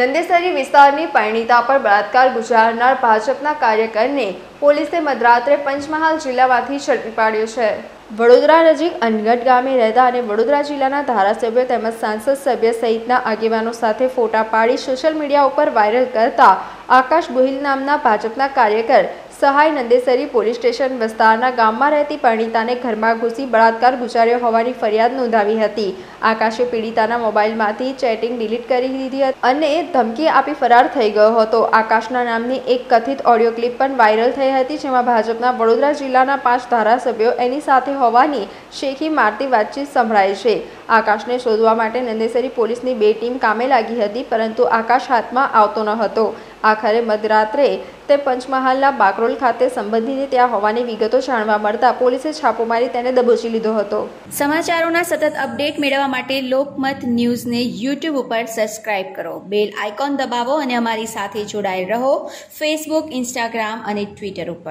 નંદેસરી વિસ્તારની પરિણીતા પર બળાત્કાર ગુજારનાર ભાજપના કાર્યકરને પોલીસે મધરાત્રે પંચમહાલ જિલ્લામાંથી ઝડપી પાડ્યો છે। વડોદરા નજીક અનગઢ ગામે રહેતા અને વડોદરા જિલ્લાના ધારાસભ્ય તેમજ સાંસદ સભ્ય સહિતના આગેવાનો સાથે ફોટા પાડી સોશિયલ મીડિયા ઉપર વાયરલ કરતા આકાશ ગોહિલ નામના ભાજપના કાર્યકર સહાય નંદેસરી પોલીસ સ્ટેશન વિસ્તારના ગામમાં રહેતી પરિણીતાને ઘરમાં ઘૂસી બળાત્કાર ગુજાર્યો હોવાની ફરિયાદ નોંધાવી હતી। આકાશે પીડિતાના મોબાઈલમાંથી ચેટિંગ ડિલીટ કરી દીધી હતી અને ધમકી આપી ફરાર થઈ ગયો હતો। આકાશના નામની એક કથિત ઓડિયો ક્લિપ પણ વાયરલ થઈ હતી, જેમાં ભાજપના વડોદરા જિલ્લાના 5 ધારાસભ્યો એની સાથે હોવાની શેખી મારતી વાતચીત સંભળાય છે। આકાશને શોધવા માટે નંદેસરી પોલીસની 2 ટીમ કામે લાગી હતી, પરંતુ આકાશ હાથમાં આવતો ન હતો। આખરે મધરાત્રે તે પંચમહાલના બાકરોલ ખાતે સંબંધીને ત્યાં હોવાની વિગતો જાણવા મળતા પોલીસે છાપો મારી તેને દબોચી લીધો હતો। સમાચારોના સતત અપડેટ મેળવવા માટે લોકમત ન્યૂઝને યુટ્યુબ ઉપર સબસ્ક્રાઇબ કરો, બેલ આઇકોન દબાવો અને અમારી સાથે જોડાયેલ રહો ફેસબુક, ઇન્સ્ટાગ્રામ અને ટ્વિટર ઉપર।